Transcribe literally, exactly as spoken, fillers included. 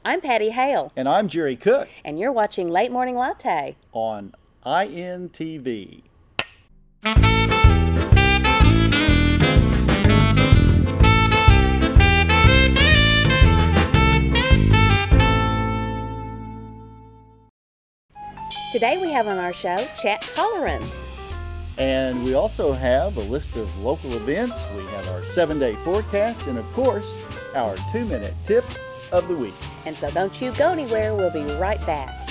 I'm Patty Hale. And I'm Jerry Cook. And you're watching Late Morning Latte on I N T V. Today we have on our show Chat Hollerin'. And we also have a list of local events. We have our seven-day forecast and, of course, our two-minute tip of the week. And so don't you go anywhere. We'll be right back.